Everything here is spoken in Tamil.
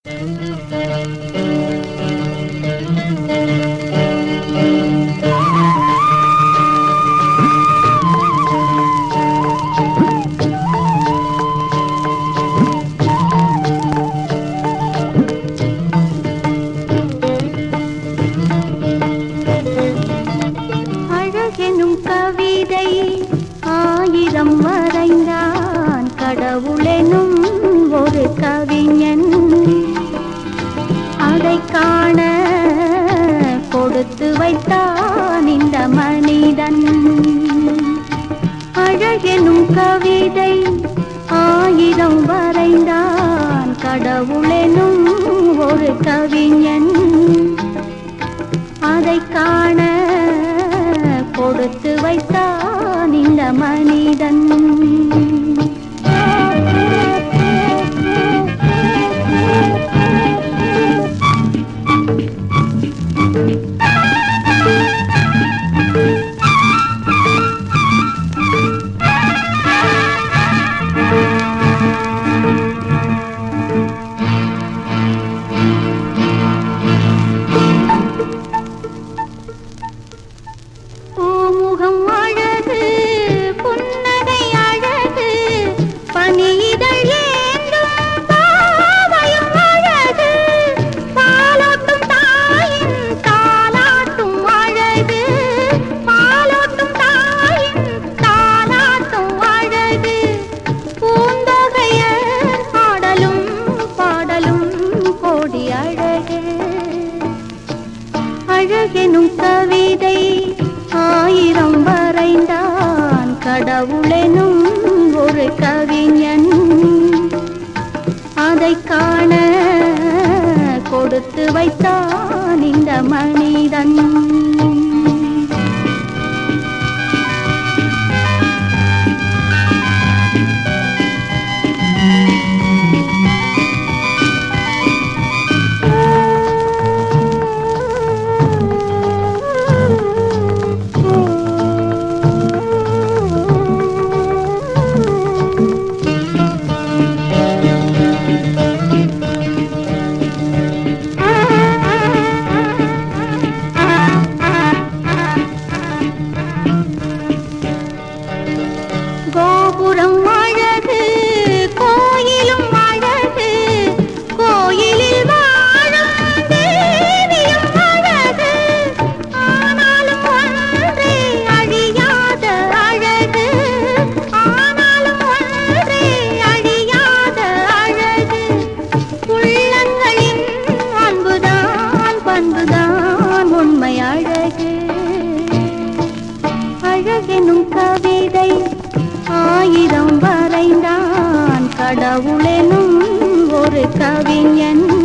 அழகெனும் கவிதை ஆயிரம் வரைந்தான் கடவுளெனும் ஒரு கவிஞன். அதை காண கொடுத்து வைத்தான் இந்த மனிதன். அழகெனும் கவிதை ஆயிரம் வரைந்தான் கடவுளெனும் ஒரு கவிஞன். அதை காண கொடுத்து வைத்தான் இந்த மனிதன். பூமுகம் அழகு, புன்னகை அழகு, பனியிதழ் ஏந்தும் பாவையும் அழகு, பாலோட்டும் தாயின் தாலாட்டும் அழகு, பாலோட்டும் தாயின் தாலாட்டும் அழகு, பூந்தொகையர் ஆடலும் பாடலும் கோடி அழகு. அழகெனும் கவிதை ஆயிரம் வரைந்தான் கடவுளெனும் ஒரு கவிஞன். அதை காண கொடுத்து வைத்தான் இந்த மனிதன். கோபுரம் அழகு, கோயிலும் அழகு, கோயிலில் வாழும் தேவியும் அழகு, ஆனாலும் ஒன்றே அழியாத அழகு, ஆனாலும் ஒன்றே அழியாத அழகு. உள்ளங்களின் அன்புதான் பண்புதான் உண்மை அழகு. அழகெனும் கவிதை ஆயிரம் வரைந்தான் கடவுளெனும் ஒரு கவிஞன்.